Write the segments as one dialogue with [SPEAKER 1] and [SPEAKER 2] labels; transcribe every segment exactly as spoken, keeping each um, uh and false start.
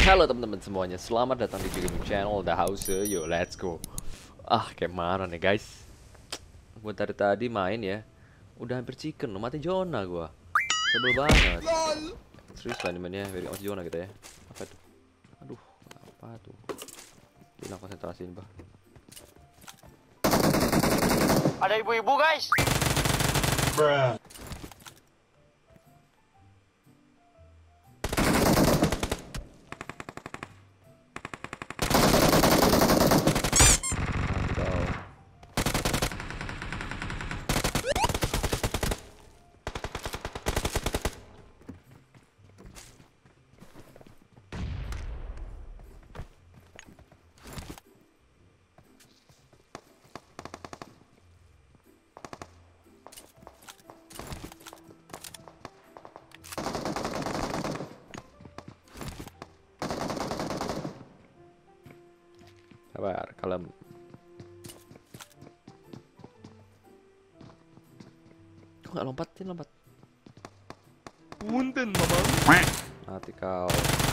[SPEAKER 1] Halo teman-teman semuanya, selamat datang di Gaming Channel The House. Yo, let's go. Ah, kayak mana nih guys? Gue dari tadi main ya, udah hampir chicken, lo mati Jonah gua. Sebel banget. Serius lah mainnya, very mati Jonah gitu ya. Apa tuh? Aduh, apa tuh? Hilang konsentrasi ini, bah.
[SPEAKER 2] Ada ibu-ibu guys.
[SPEAKER 3] Bruh.
[SPEAKER 1] Sabar, kalem. Kok nggak lompatin lompat?
[SPEAKER 2] Punten mamang.
[SPEAKER 1] Mati kau.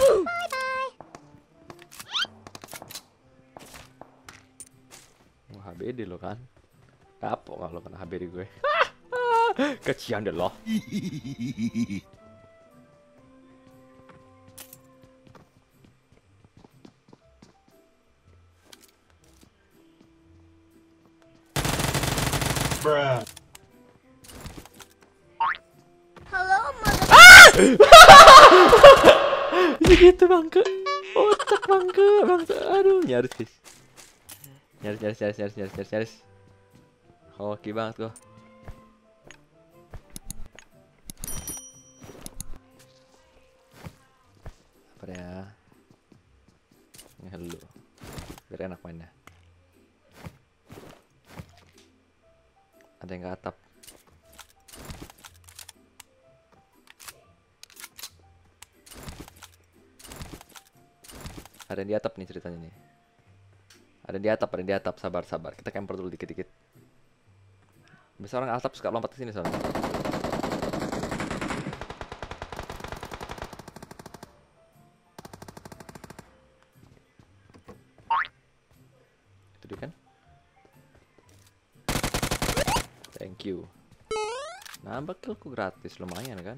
[SPEAKER 1] Wah, H B D lo kan? Kapok kalau kena H B D gue. Kecian deh lo.
[SPEAKER 3] Bruh.
[SPEAKER 4] Halo, mother.
[SPEAKER 1] Ya gitu bangke. Otak bangke, bangke. Aduh, nyaris guys. Nyaris, nyaris, nyaris, nyaris, nyaris, nyaris, nyaris. Hoki banget gua. Apa ya? Ngehel dulu. Biar enak mainnya. Ada yang ke atap. Ada yang di atap nih ceritanya nih. Ada yang di atap, ada yang di atap. Sabar, sabar. Kita camper dulu dikit-dikit. Biasa orang atap suka lompat ke sini soalnya. Itu dia kan? Thank you. Nambah killku gratis, lumayan kan?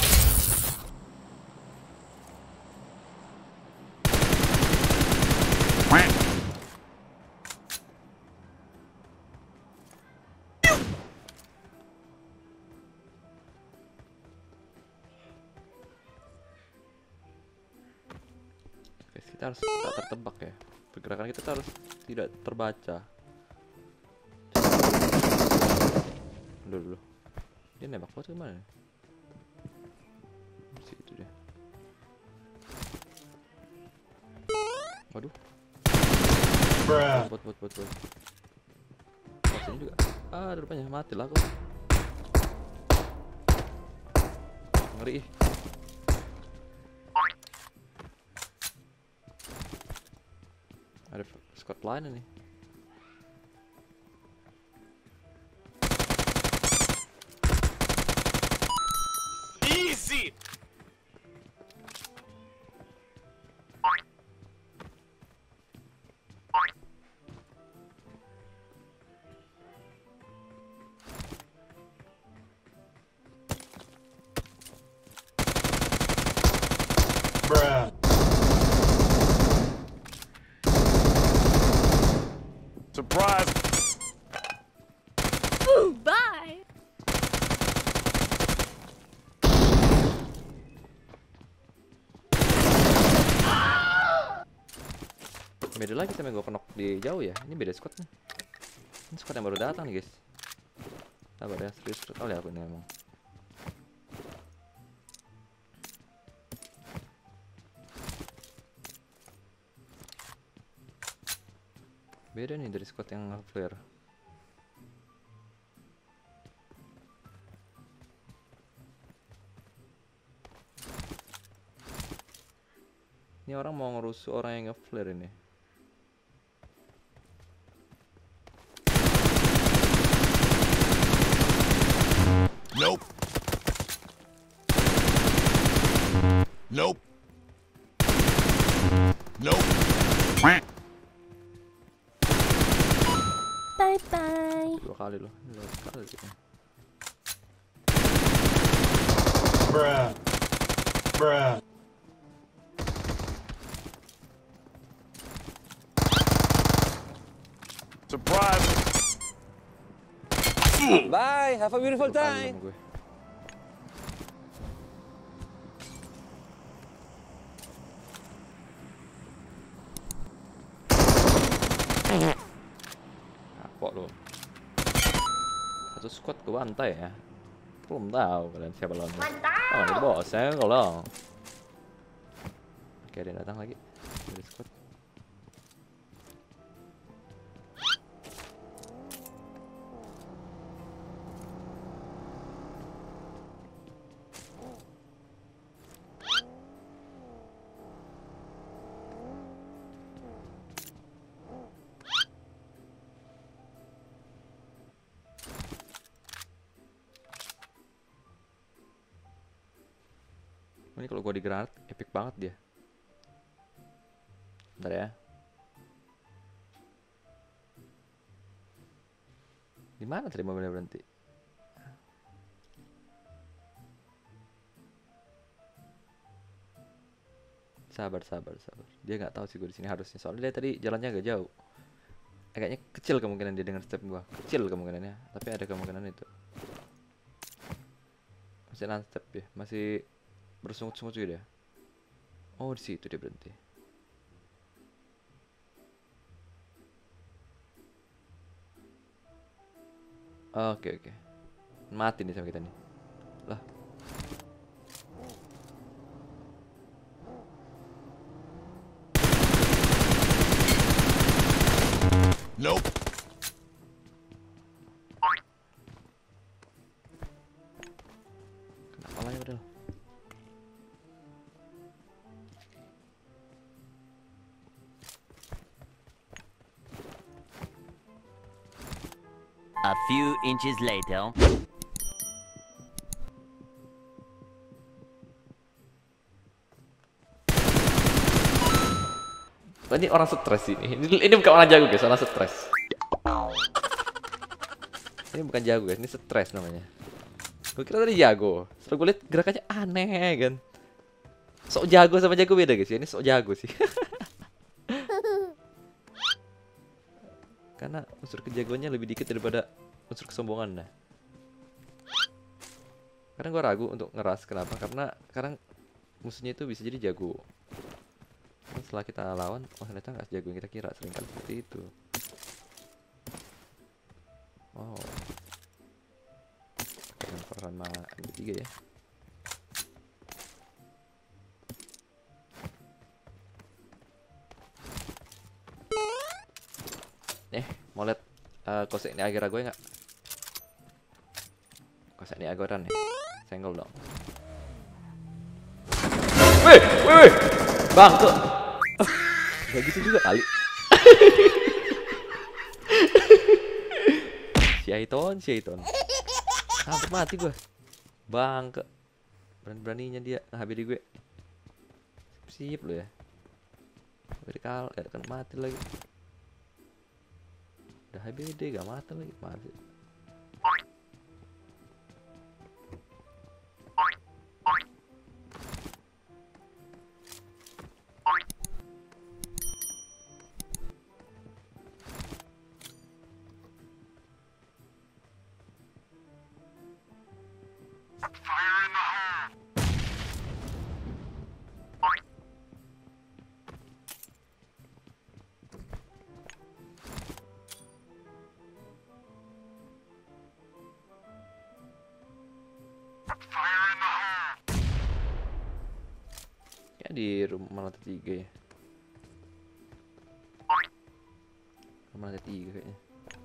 [SPEAKER 1] Oke, kita harus tak tertebak ya. Pergerakan kita harus tidak terbaca. Dulu dulu. Dia nembak bot kemana? Situ dia. Waduh.
[SPEAKER 3] Bruh.
[SPEAKER 1] Bot bot bot bot. Oh, sini juga. Ah, rupanya mati lah aku. Ngeri. Ada squad lain nih.
[SPEAKER 2] Easy.
[SPEAKER 3] Bruh.
[SPEAKER 2] Surprise.
[SPEAKER 4] Ooh, bye.
[SPEAKER 1] Beda lagi sama yang gue kenok di jauh ya. Ini beda squad nih. Ini squad yang baru datang nih guys. Sabar ya, serius kali aku ini emang. Beda nih dari squad yang flare. Ini orang mau ngerusuh orang yang nge-flare ini.
[SPEAKER 2] Nope. Nope. Nope.
[SPEAKER 4] Bye bye.
[SPEAKER 1] Dua kali loh. Dua kali.
[SPEAKER 3] Bruh. Bruh.
[SPEAKER 2] Surprise.
[SPEAKER 5] Bye, have a beautiful
[SPEAKER 1] Dua kali
[SPEAKER 5] time.
[SPEAKER 1] sama gue. Kapok lo. Satu squad ke bantai ya. Belum tahu kalian siapa lawannya. Oh, ini bos saya kalau. Oke, ada yang datang lagi dari squad. Ini kalau gua di granat epic banget dia. Bentar ya. Di mana tadi mobilnya berhenti? Sabar, sabar, sabar. Dia nggak tahu sih gue di sini harusnya. Soalnya dia tadi jalannya agak jauh. Agaknya kecil kemungkinan dia dengar step gua. Kecil kemungkinannya, tapi ada kemungkinan itu. Masih non step ya, masih bersungut-sungut juga dia. Oh, di situ dia berhenti. Oke, oke. Mati nih sama kita nih. Lah.
[SPEAKER 2] Nope.
[SPEAKER 1] Kenapa lah ya padahal?
[SPEAKER 6] A few inches later.
[SPEAKER 1] Oh, ini orang stres ini. Ini, ini bukan orang jago guys, orang stres. Ini bukan jago guys, ini stres namanya. Gue kira tadi jago. Setelah gue liat gerakannya aneh kan. Sok jago sama jago beda guys ya. Ini sok jago sih. Karena unsur kejagoannya lebih dikit daripada unsur kesombongan nah. Karena gue ragu untuk ngeras, kenapa? Karena sekarang musuhnya itu bisa jadi jago. Nah, setelah kita lawan, oh ternyata nggak sejago yang kita kira, seringkali seperti itu. Oh, pakai M empat sama M tiga ya. Eh, mau lihat uh, kosek ini agar gue nggak? Kosek ini agoran nih, senggol dong. Wih, wih, wih, bang tuh. Gak gitu juga kali. Syaiton, syaiton. Hampir mati gue. Bang ke. Berani-beraninya dia ngehabis gue. Sip lo ya. Berkal, gak akan mati lagi. Udah H B D gak mati lagi, mati. Ya di rumah lantai tiga ya. Rumah lantai tiga kayaknya.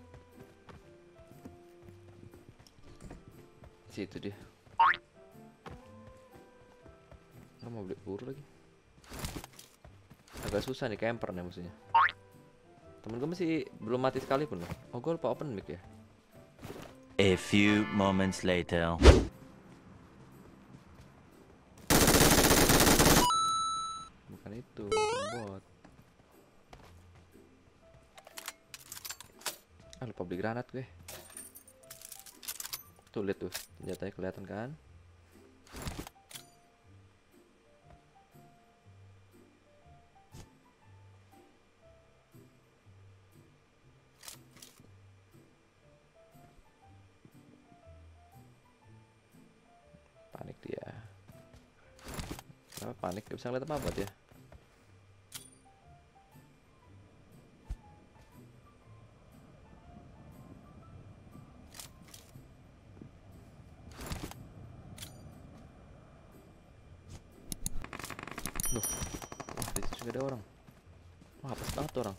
[SPEAKER 1] Situ dia. Nggak mau beli peluru lagi. Agak susah nih camper nih musuhnya. Temen gue masih belum mati sekalipun loh. Oh gue lupa open mic ya.
[SPEAKER 6] A few moments later.
[SPEAKER 1] Bukan itu, bot. Ah, lupa beli granat gue. Tuh lihat tuh, senjatanya kelihatan kan? Panik dia. Kenapa panik? Gak bisa ngeliat apa-apa dia. Loh, wah di situ juga ada orang. Wah, apes banget tuh orang.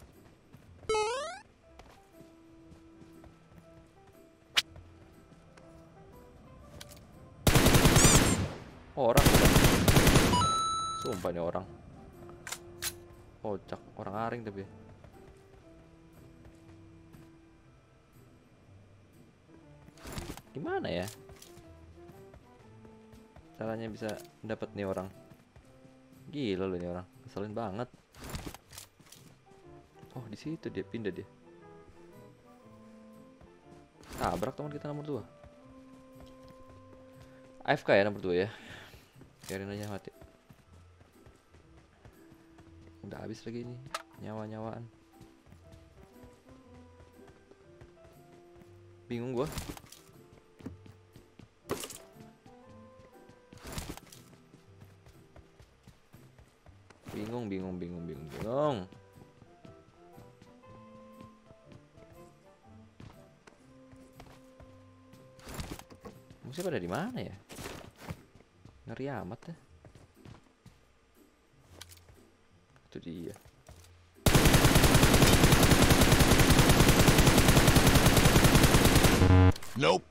[SPEAKER 1] Oh, orang. Sumpah ini orang. Kocak, orang aring tapi. Gimana ya caranya bisa dapat nih orang? Gila loh ini orang, keselin banget. Oh, di situ dia pindah dia. Tabrak teman kita nomor dua. A F K ya nomor dua ya. Biarin aja mati. Udah habis lagi ini nyawa-nyawaan. Bingung gua. Bingung, bingung, bingung, bingung, bingung. Musuh pada di mana ya? Ngeri amat ya. Itu dia.
[SPEAKER 2] Nope.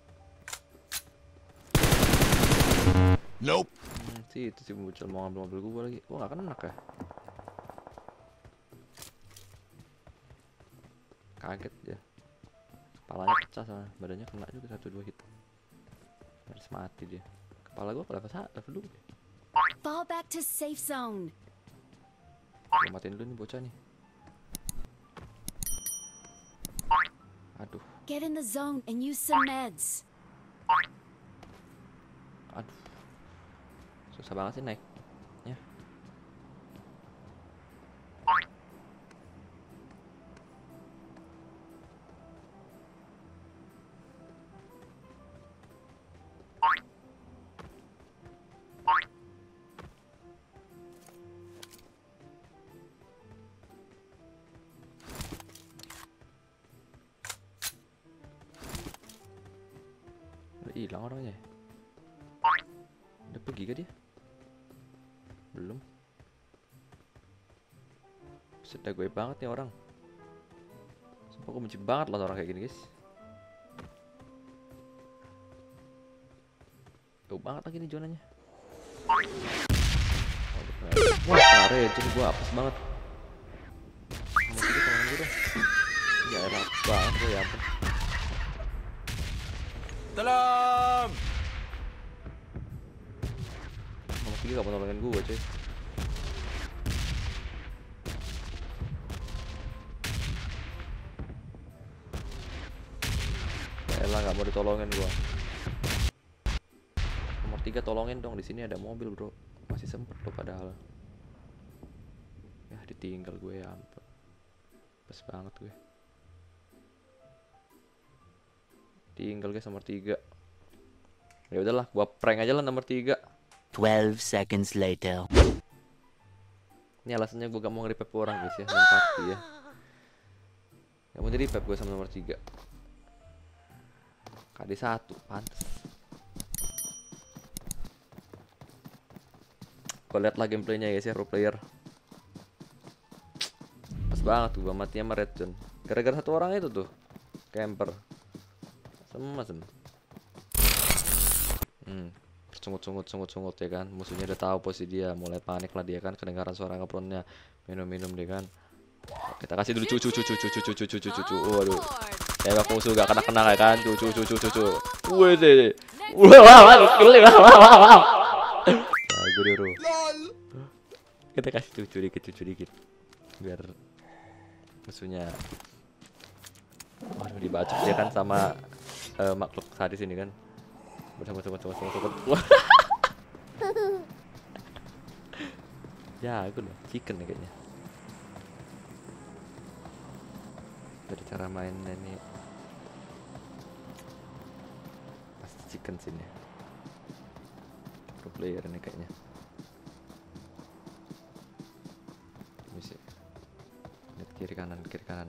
[SPEAKER 2] Nope.
[SPEAKER 1] Hmm, sih itu sih bocil mau ngambil mobil gua lagi. Wah, gak kena ya? Kaget ya. Kepalanya pecah sama badannya kena juga satu dua hit. Harus mati dia. Kepala gua level satu, level dua.
[SPEAKER 4] Fall back to safe zone.
[SPEAKER 1] Gua matiin dulu nih bocah nih. Aduh,
[SPEAKER 4] Get in the zone and use some meds.
[SPEAKER 1] aduh. Susah banget sih naik. Ya. Udah hilang orangnya. Udah pergi kah dia? Belum. Sudah gue banget nih orang. Sumpah gue benci banget lah orang kayak gini guys. Jauh banget lagi nih zonanya. Wah, kena regen gue apes banget. Nomor tiga tolongin gue dong. Ya elah, apes banget gue, ya ampun.
[SPEAKER 2] Salam.
[SPEAKER 1] Nomor tiga gak mau nolongin gue cuy. Ya elah, gak mau ditolongin gue. Nomor tiga tolongin dong, di sini ada mobil bro. Masih sempet loh padahal. Ya ditinggal gue, ya ampun. Pas banget gue. Tinggal guys nomor tiga. Ya udahlah, gua prank aja lah nomor tiga.
[SPEAKER 6] Twelve seconds later.
[SPEAKER 1] Ini alasannya gua gak mau nge-revive orang guys ya, main party ya. Gak mau di-revive gue sama nomor tiga. K D satu, pantes. Gua liat lah gameplaynya guys ya, pro player. Pas banget tuh gua mati sama Red Zone. Gara-gara satu orang itu tuh, camper. Sem-sem. Hmm, sungut-sungut-sungut-sungut ya kan. Musuhnya udah tahu posisi dia, mulai panik lah dia kan. Kedengaran suara ngepronnya, minum-minum dia kan. Kita kasih dulu cucu cucu cucu cucu cucu cucu cucu. Waduh. Tembak musuh gak kena-kena ya kan. Cucu cucu cucu. Wih deh. Wah wah wah wah wah wah. Nah, gue dulu. Kita kasih cucu dikit cucu dikit. Biar musuhnya Waduh, dibacok dia kan sama uh, makhluk sadis ini kan. Bersama sama sama sama sama. Ya, aku loh, chicken nih kayaknya. Dari cara mainnya nih pasti chicken sini. Pro player nih kayaknya. Misi. Lihat kiri kanan, kiri kanan.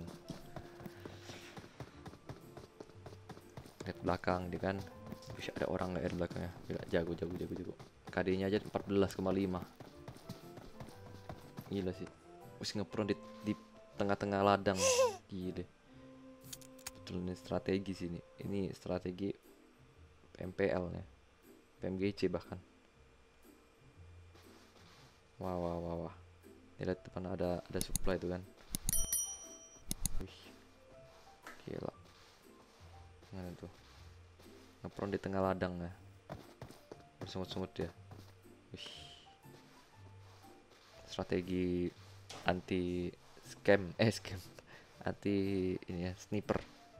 [SPEAKER 1] Lihat belakang dia kan. Bisa ada orang nggak ya di belakangnya? Gila, jago, jago, jago, jago. K D-nya aja empat belas koma lima. Gila sih. Wis ngepron di, di tengah-tengah ladang. Gila. Betul, ini strategi sini. Ini strategi M P L nya. P M G C bahkan. Wah, wah, wah, wah. Lihat depan ada ada supply itu kan. Wih. Gila. Mana tuh? Ngepron di tengah ladang ya. Bersungut-sungut dia. Wih. Strategi anti scam, eh scam, anti ini ya, sniper.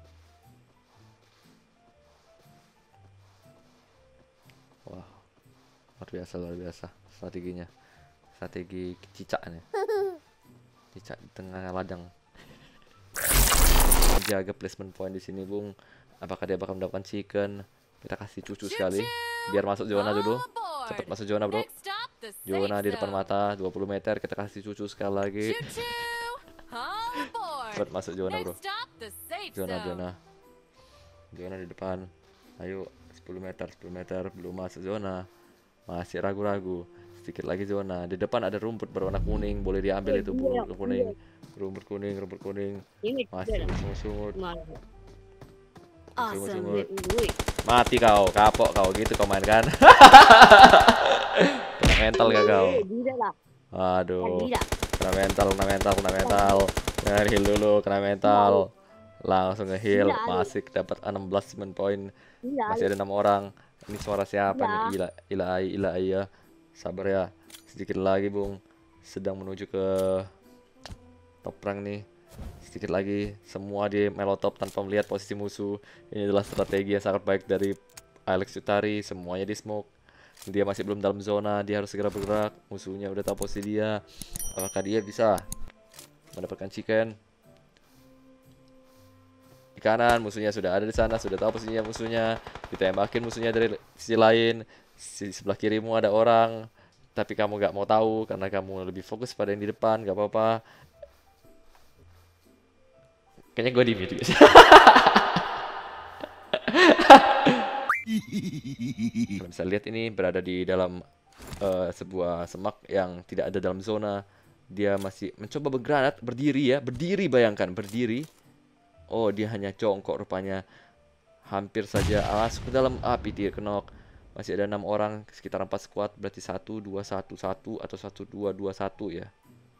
[SPEAKER 1] Wah, luar biasa, luar biasa strateginya. Strategi cicak nih. Cicak di tengah ladang. Jaga placement point di sini, Bung. Apakah dia bakal mendapatkan chicken? Kita kasih cucu sekali biar masuk zona dulu. Cepat masuk zona, bro. Zona di depan mata, dua puluh meter. Kita kasih cucu sekali lagi. Cepat masuk zona, bro. Zona, zona. Zona di depan. Ayo, sepuluh meter, sepuluh meter. Belum masuk zona. Masih ragu-ragu. Sedikit lagi zona. Di depan ada rumput berwarna kuning. Boleh diambil itu, rumput kuning. Rumput kuning, rumput kuning. Masih sungut-sungut.
[SPEAKER 4] Awesome.
[SPEAKER 1] Mati kau, kapok kau, gitu kau main kan. Kena mental gak kau? Aduh, kena mental, kena mental, kena mental. Jangan heal dulu, kena mental. Langsung nge-heal, masih dapat enam belas poin. Masih ada enam orang. Ini suara siapa nih? Ila, ila, ila, ya. Sabar ya, sedikit lagi, Bung. Sedang menuju ke top rank nih. Sedikit lagi, semua di melotop tanpa melihat posisi musuh. Ini adalah strategi yang sangat baik dari Alex Utari. Semuanya di smoke. Dia masih belum dalam zona, dia harus segera bergerak. Musuhnya udah tahu posisi dia. Apakah dia bisa mendapatkan chicken? Di kanan, musuhnya sudah ada di sana, sudah tahu posisinya musuhnya. Ditembakin musuhnya dari sisi lain. Di sebelah kirimu ada orang, tapi kamu gak mau tahu karena kamu lebih fokus pada yang di depan. Gak apa-apa. Kayaknya gue di mute guys. Kalian bisa lihat ini berada di dalam uh, sebuah semak yang tidak ada dalam zona. Dia masih mencoba bergerak, berdiri ya, berdiri, bayangkan, berdiri. Oh, dia hanya jongkok rupanya. Hampir saja masuk ke dalam api, dia kenok. Masih ada enam orang, sekitar empat squad, berarti satu, dua, satu, satu atau satu, dua, dua, satu ya.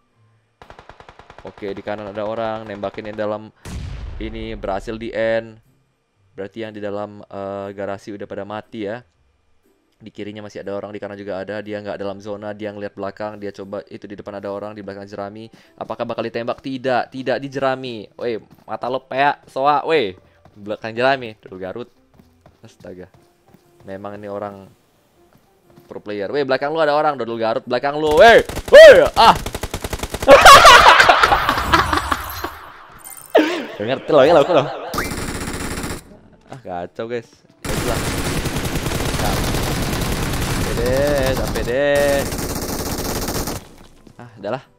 [SPEAKER 1] Oke, di kanan ada orang, nembakin yang dalam ini berhasil di end. Berarti yang di dalam uh, garasi udah pada mati ya. Di kirinya masih ada orang, di kanan juga ada. Dia nggak dalam zona, dia ngeliat belakang. Dia coba, itu di depan ada orang, di belakang jerami. Apakah bakal ditembak? Tidak, tidak di jerami. Weh, mata lo peak, soa, weh. Belakang jerami, dulu Garut. Astaga. Memang ini orang pro player. Weh, belakang lu ada orang, dulu Garut. Belakang lu, weh, weh, ah. Gak ngerti loh, ya loh, loh. Ah, kacau guys. Ya udah. Sampai deh, sampai deh. Ah, udahlah.